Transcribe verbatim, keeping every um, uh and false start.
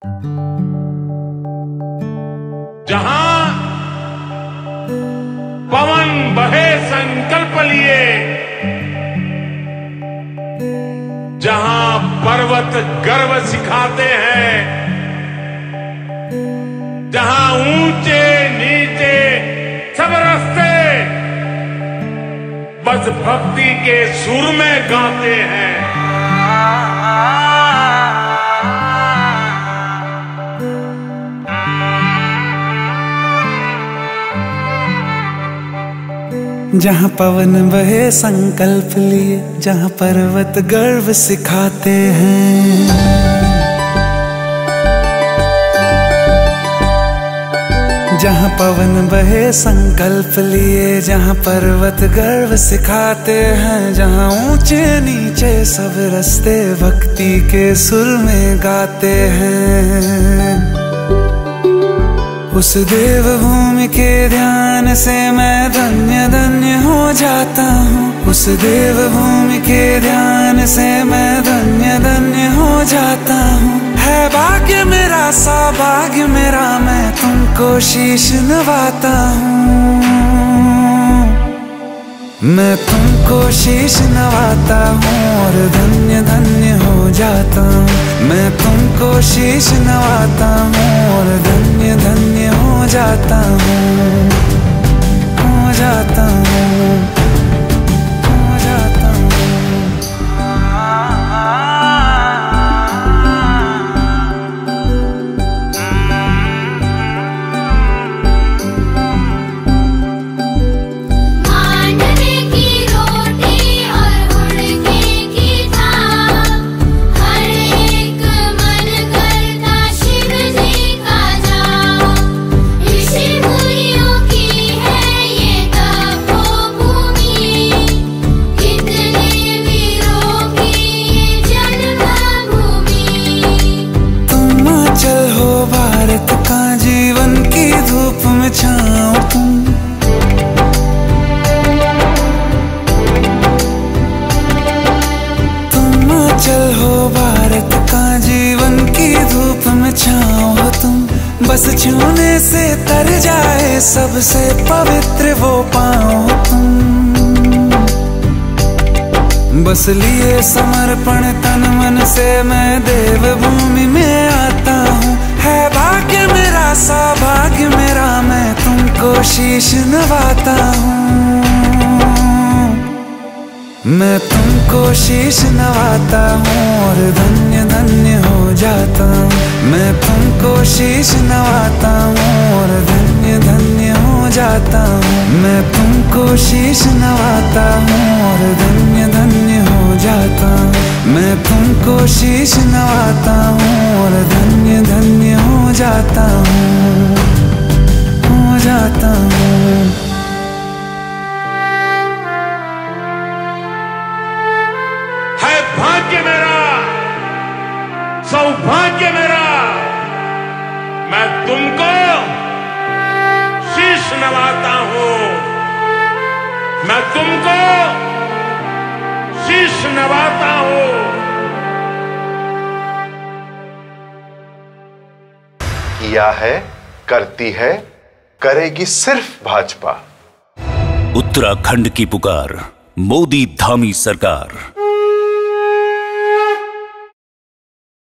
जहां पवन बहे संकल्प लिए, जहां पर्वत गर्व सिखाते हैं, जहां ऊंचे नीचे सब रास्ते बस भक्ति के सुर में गाते हैं। जहाँ पवन बहे संकल्प लिए, जहाँ पर्वत गर्व सिखाते हैं, जहाँ पवन बहे संकल्प लिए, जहाँ पर्वत गर्व सिखाते हैं, जहाँ ऊंचे नीचे सब रास्ते भक्ति के सुर में गाते हैं। उस देव भूमि के ध्यान से मैं धन्य धन्य हो जाता हूँ। उस देव भूमि के ध्यान से मैं धन्य धन्य हो जाता हूँ। है भाग्य मेरा सौभाग्य मेरा, मैं तुमको शीश नवाता हूँ। मैं तुमको शीश नवाता हूँ और धन्य धन्य हो जाता हूँ। मैं तुमको शीश नवाता हूँ और धन्य धन्य हो जाता हूँ, हो जाता हूँ, हो जाता हूँ। जीवन की धूप में छाओ तुम, तुम चल हो भारत का जीवन की धूप में छाओ तुम। बस छूने से तर जाए सबसे पवित्र वो पाओ तुम। बस लिए समर्पण तन मन से मैं देव भूमि में आता हूँ। है भाग्य मेरा सौभाग्य मेरा, मैं तुमको शीश नवाता हूँ। मैं तुमको शीश नवाता हूँ और धन्य धन्य हो जाता हूँ। मैं तुमको शीश नवाता हूँ और धन्य धन्य हो जाता हूँ। मैं तुमको शीश नवाता हूँ और धन्य धन्य हो जाता हूँ। मैं तुमको शीश नवाता हूँ और धन्य धन्य हो जाता हूँ, हो जाता हूँ। है भाग्य मेरा सौभाग्य मेरा, मैं तुमको शीश नवाता हूँ। मैं तुमको शीश नवाता हूँ। किया है, करती है, करेगी सिर्फ भाजपा। उत्तराखंड की पुकार, मोदी धामी सरकार।